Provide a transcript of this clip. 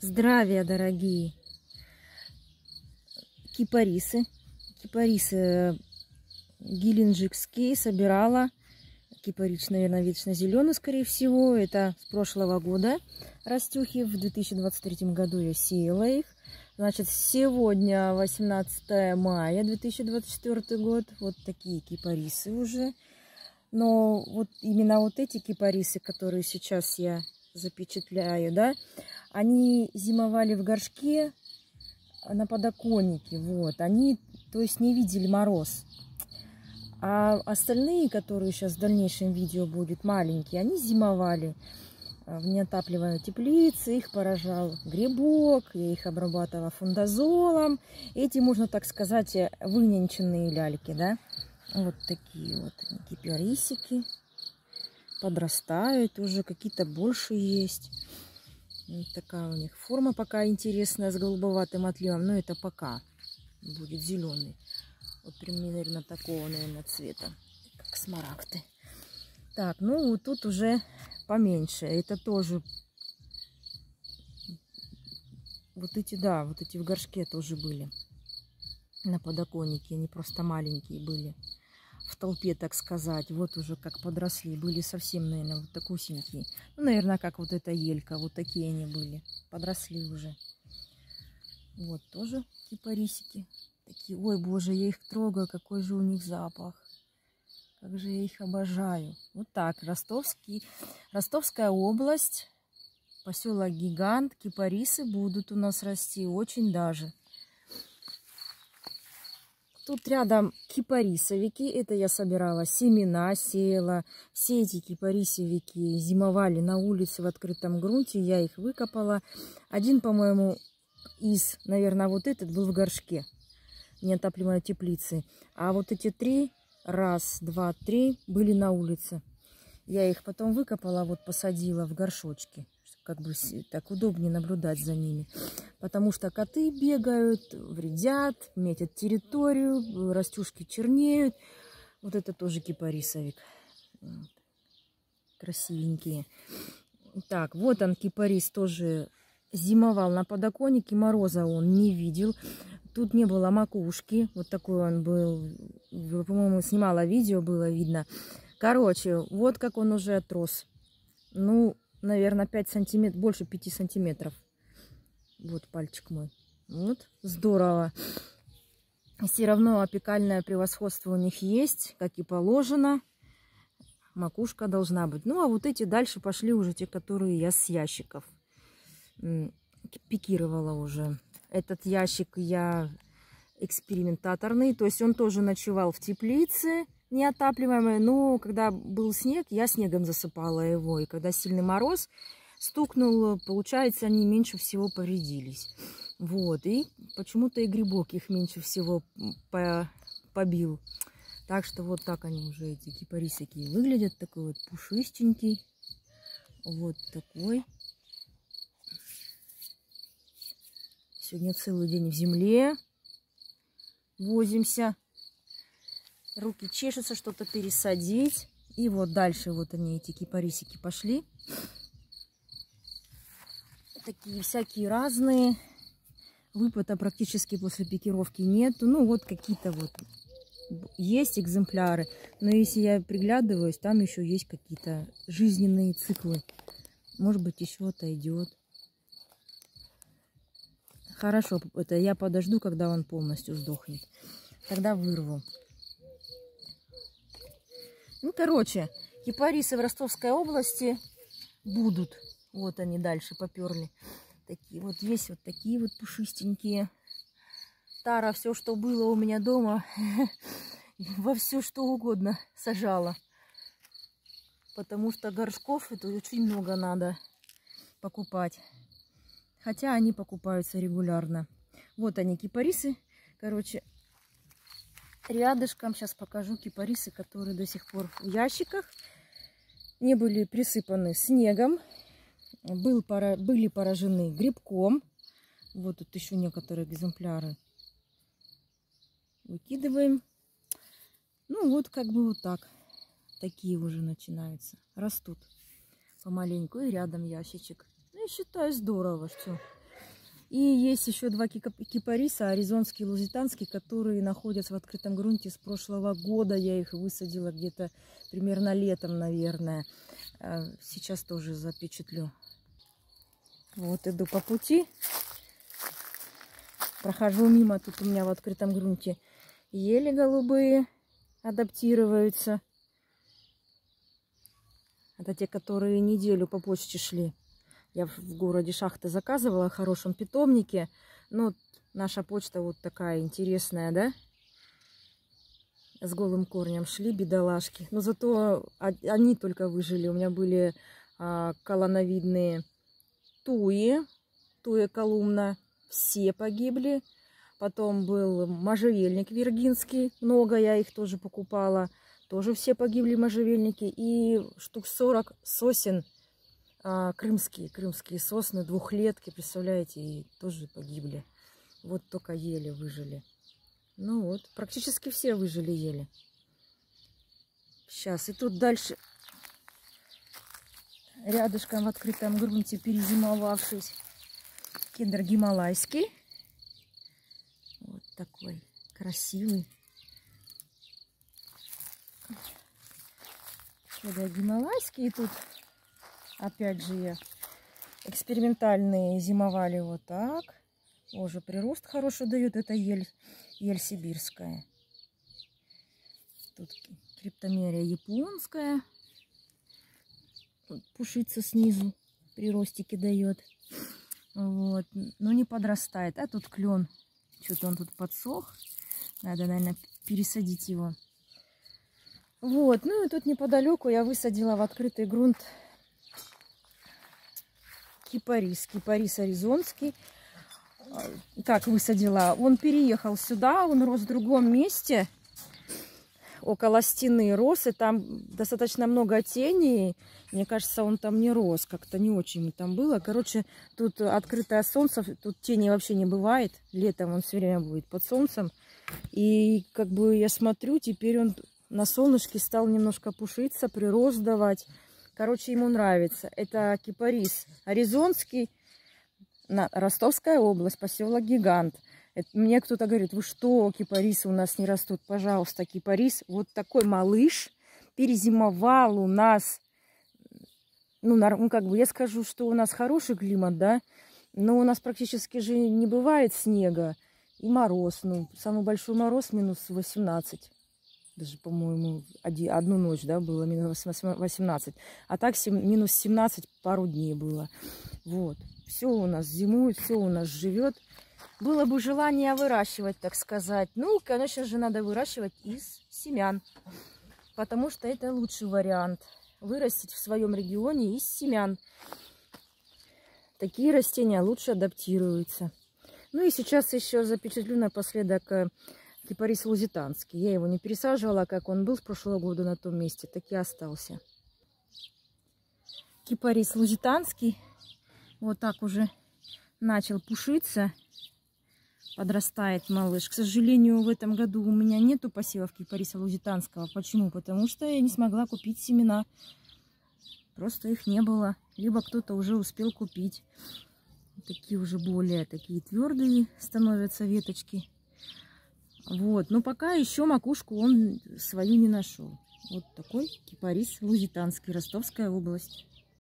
Здравия, дорогие кипарисы. Кипарисы геленджикские собирала. Кипарис, наверное, вечно зеленый, скорее всего. Это с прошлого года растюхи. В 2023 году я сеяла их. Значит, сегодня 18 мая 2024 год. Вот такие кипарисы уже. Но вот именно вот эти кипарисы, которые сейчас я запечатляю, да, они зимовали в горшке на подоконнике. Вот. Они, то есть, не видели мороз. А остальные, которые сейчас в дальнейшем видео будет маленькие, они зимовали в неотапливаемой теплице, их поражал грибок, я их обрабатывала фундазолом. Эти, можно так сказать, выненченные ляльки, да. Вот такие вот кипарисики. Подрастают уже, какие-то больше есть. Вот такая у них форма пока интересная, с голубоватым отливом, но это пока будет зеленый. Вот примерно такого, наверное, цвета, как смарагды. Так, ну вот тут уже поменьше. Это тоже вот эти, да, вот эти в горшке тоже были на подоконнике, они просто маленькие были. В толпе, так сказать, вот уже как подросли, были совсем, наверное, вот такусенькие. Ну, наверное, как вот эта елька, вот такие они были, подросли уже. Вот тоже кипарисики такие. Ой, боже, я их трогаю, какой же у них запах. Как же я их обожаю. Вот так, Ростовская область, поселок Гигант, кипарисы будут у нас расти, очень даже. Тут рядом кипарисовики, это я собирала семена, сеяла. Все эти кипарисовики зимовали на улице в открытом грунте, я их выкопала. Один, по-моему, наверное, вот этот был в горшке, неотапливаемой теплицы. А вот эти три, раз, два, три, были на улице. Я их потом выкопала, вот посадила в горшочки. Как бы так удобнее наблюдать за ними. Потому что коты бегают, вредят, метят территорию, растюшки чернеют. Вот это тоже кипарисовик. Красивенькие. Так, вот он, кипарис, тоже зимовал на подоконнике. Мороза он не видел. Тут не было макушки. Вот такой он был. По-моему, снимала видео, было видно. Короче, вот как он уже отрос. Ну, наверное, 5 сантиметров, больше 5 сантиметров. Вот пальчик мой. Вот, здорово. Все равно опекальное превосходство у них есть, как и положено. Макушка должна быть. Ну, а вот эти дальше пошли уже те, которые я с ящиков пикировала уже. Этот ящик я экспериментаторный, то есть он тоже ночевал в теплице неотапливаемой, но когда был снег, я снегом засыпала его, и когда сильный мороз стукнул, получается, они меньше всего повредились. Вот, и почему-то и грибок их меньше всего побил. Так что вот так они уже, эти кипарисики, выглядят. Такой вот пушистенький. Вот такой. Сегодня целый день в земле возимся. Руки чешутся, что-то пересадить. И вот дальше вот они, эти кипарисики, пошли. Такие всякие разные. Выпада практически после пикировки нету. Ну вот какие-то вот есть экземпляры. Но если я приглядываюсь, там еще есть какие-то жизненные циклы. Может быть, еще отойдет. Хорошо, это я подожду, когда он полностью сдохнет. Тогда вырву. Ну, короче, кипарисы в Ростовской области будут. Вот они дальше поперли. Такие вот есть вот такие вот пушистенькие. Тара все, что было у меня дома, во все что угодно сажала. Потому что горшков это очень много надо покупать. Хотя они покупаются регулярно. Вот они, кипарисы. Короче, рядышком сейчас покажу кипарисы, которые до сих пор в ящиках. Не были присыпаны снегом. Были поражены грибком. Вот тут еще некоторые экземпляры. Выкидываем. Ну вот как бы вот так. Такие уже начинаются. Растут помаленьку. И рядом ящичек. Ну, я считаю, здорово, что И есть еще два кипариса, аризонский и лузитанский, которые находятся в открытом грунте с прошлого года. Я их высадила где-то примерно летом, наверное. Сейчас тоже запечатлю. Вот иду по пути. Прохожу мимо, тут у меня в открытом грунте ели голубые адаптируются. Это те, которые неделю по почте шли. Я в городе Шахты заказывала в хорошем питомнике. Но наша почта вот такая интересная, да? С голым корнем шли, бедолашки. Но зато они только выжили. У меня были колоновидные туи колумна. Все погибли. Потом был можжевельник виргинский. Много я их тоже покупала. Тоже все погибли можжевельники. И штук 40 сосен. Крымские сосны, двухлетки, представляете, и тоже погибли. Вот только еле выжили. Ну вот, практически все выжили еле. Сейчас, и тут дальше, рядышком в открытом грунте перезимовавшись, кедр гималайский. Вот такой красивый. Кедр гималайский, и тут... Опять же, экспериментальные зимовали вот так. Уже прирост хороший дает. Это ель сибирская. Тут криптомерия японская. Пушится снизу. Приростики дает. Вот. Но не подрастает. А тут клен. Что-то он тут подсох. Надо, наверное, пересадить его. Вот. Ну и тут неподалеку я высадила в открытый грунт кипарис аризонский. Как высадила? Он переехал сюда, он рос в другом месте, около стены рос, и там достаточно много тени. Мне кажется, он там не рос, как-то не очень там было. Короче, тут открытое солнце, тут тени вообще не бывает. Летом он все время будет под солнцем. И как бы я смотрю, теперь он на солнышке стал немножко пушиться, прирост давать. Короче, ему нравится. Это кипарис аризонский, Ростовская область, поселок Гигант. Мне кто-то говорит, вы что, кипарисы у нас не растут? Пожалуйста, кипарис. Вот такой малыш перезимовал у нас. Ну, как бы я скажу, что у нас хороший климат, да? Но у нас практически же не бывает снега и мороз. Ну, самый большой мороз минус 18. Даже, по-моему, одну ночь, да, было минус 18. А так минус 17 пару дней было. Вот. Все у нас зимует, все у нас живет. Было бы желание выращивать, так сказать. Ну, конечно же, надо выращивать из семян. Потому что это лучший вариант. Вырастить в своем регионе из семян. Такие растения лучше адаптируются. Ну и сейчас еще запечатлю напоследок кипарис лузитанский. Я его не пересаживала, как он был с прошлого года на том месте, так и остался. Кипарис лузитанский вот так уже начал пушиться. Подрастает малыш. К сожалению, в этом году у меня нету посевов кипариса лузитанского. Почему? Потому что я не смогла купить семена. Просто их не было. Либо кто-то уже успел купить. Такие уже более такие твердые становятся веточки. Вот, но пока еще макушку он свою не нашел. Вот такой кипарис лузитанский, Ростовская область.